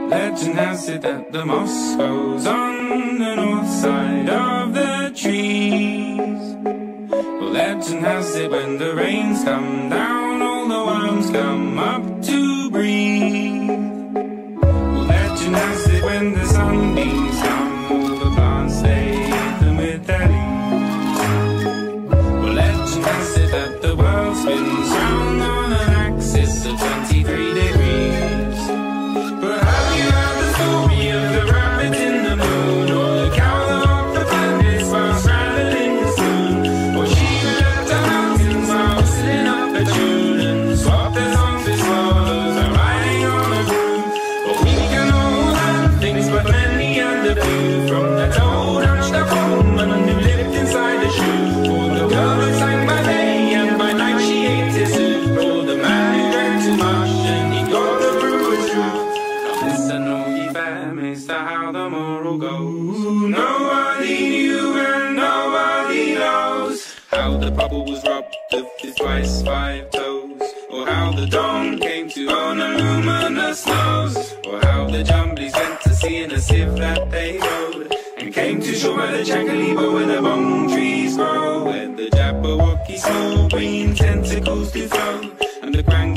Legend has it that the moss grows on the north side of the trees. Well, legend has it when the rains come down, all the worms come up to breathe. Well, legend has it when the sunbeams come, all the plants bathe them with their leaves. Well, legend has it that the world spins round on an axis of 23 degrees. But have you heard the story of the rabbit in the moon, or the cow that walked the planets while straddling the spoon, or she who left the mountains while whistling up a tune and swapped their songs with swallows and riding on a broom? Well, we can all learn things, but many and a few, from that old hunched-up woman who lived inside a shoe, or the girl who sang by day and by night she ate his soup, or the man who drank too much and he got the brewer's truth. Listen, all ye fam, as to how the moral goes. Nobody knew and nobody knows how the bubble was robbed of his twice 5 toes, or how the dawn came to own a luminous nose, or how the jumblies went to sea in a sieve that they rowed, and came to shore by the Chacaliba where the bong trees grow, where the Jabberwocky small green tentacles do flow, and the grand